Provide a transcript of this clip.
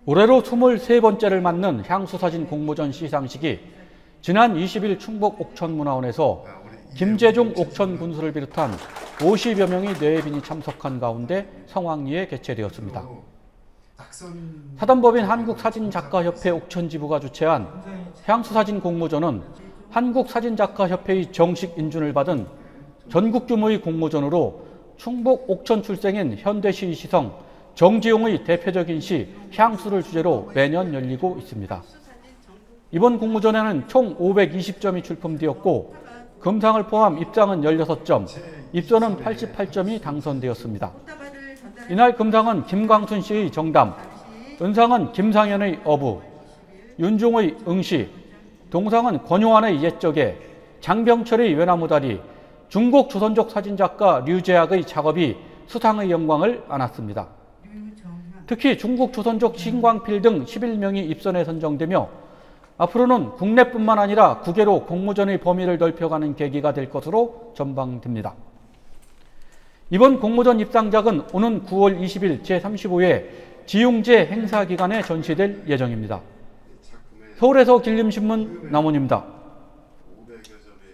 올해로 23번째를 맞는 향수사진 공모전 시상식이 지난 20일 충북 옥천문화원에서 김재중 옥천 군수를 비롯한 50여 명의 뇌빈이 참석한 가운데 성황리에 개최되었습니다. 사단법인 한국사진작가협회 옥천지부가 주최한 향수사진 공모전은 한국사진작가협회의 정식 인준을 받은 전국 규모의 공모전으로 충북 옥천 출생인 현대시 시성 정지용의 대표적인 시 향수를 주제로 매년 열리고 있습니다. 이번 공모전에는 총 520점이 출품되었고 금상을 포함 입상은 16점, 입선은 88점이 당선되었습니다. 이날 금상은 김광순 씨의 정담, 은상은 김상현의 어부, 윤종의 응시, 동상은 권용환의 옛적에, 장병철의 외나무다리, 중국 조선족 사진작가 류제학의 작업이 수상의 영광을 안았습니다. 특히 중국 조선족 신광필 등 11명이 입선에 선정되며 앞으로는 국내뿐만 아니라 국외로 공모전의 범위를 넓혀가는 계기가 될 것으로 전망됩니다. 이번 공모전 입상작은 오는 9월 20일 제35회 지용제 행사 기간에 전시될 예정입니다. 서울에서 길림신문 남원입니다.